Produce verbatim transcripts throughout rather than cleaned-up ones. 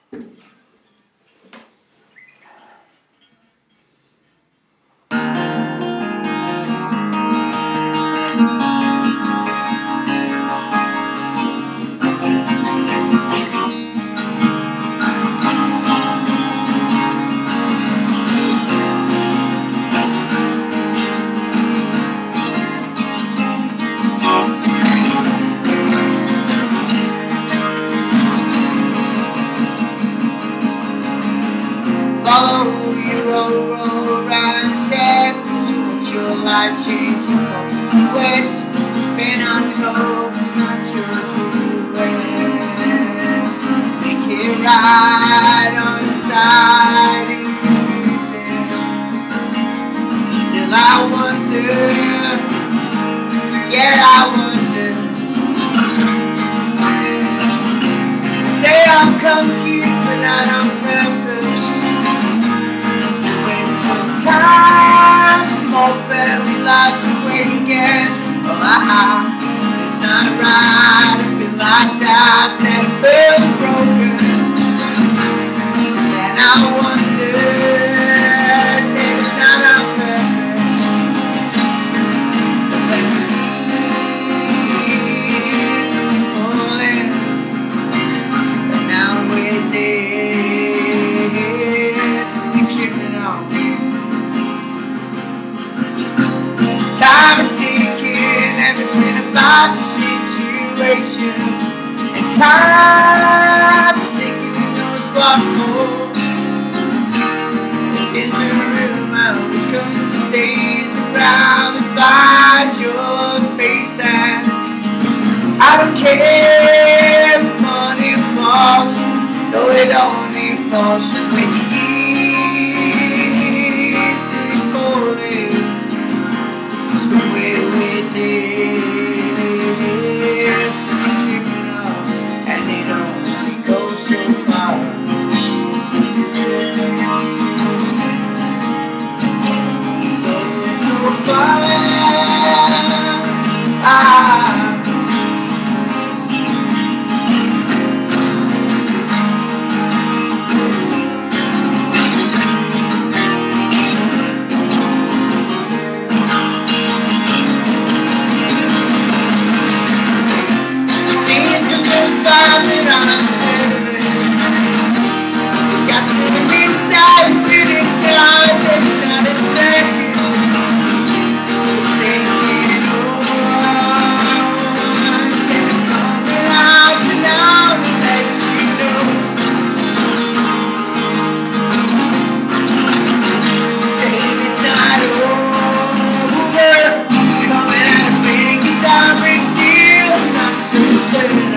Follow you roll, roll around the circles. Watch your life changing from west. It's been untold, it's not your to make it right on the side of music. Still I wonder, yet I wonder. Say I'm confused, but not on purpose. Sometimes I'm hoping we like to wait again. Oh, ah, it's not right. I feel like that's and feel broken. And I wonder, say it's not on purpose. The memories are falling, but now we're dead. Still keeping on. Time is seeking everything about the situation, and time is taking who knows what more. Is a rhythm out which comes and stays around and finds your face, and I don't care if money falls, though it only falls when you easily for it. Where we did kicking off, and it only goes so far. Goes so far. Ah. Got something inside, it's in its eyes, and it's not a circus. It's taking over, it's coming out to now to let you know. Saying it's not over, coming out of bed, get down, but still not so certain.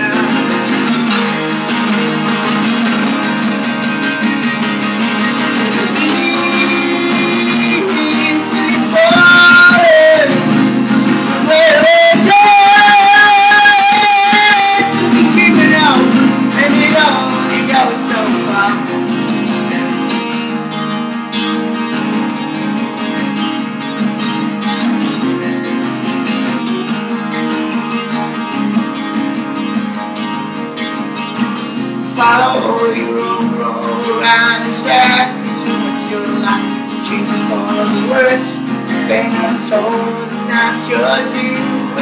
Follow you roll, roll around the circles. And what your life is changing for the words. It's been untold, it's not your due.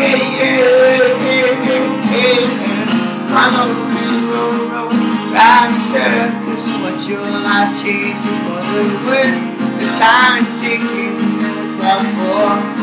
Follow you roll, roll around the circles. And what your life changing for the words. The time is ticking, and it's what for.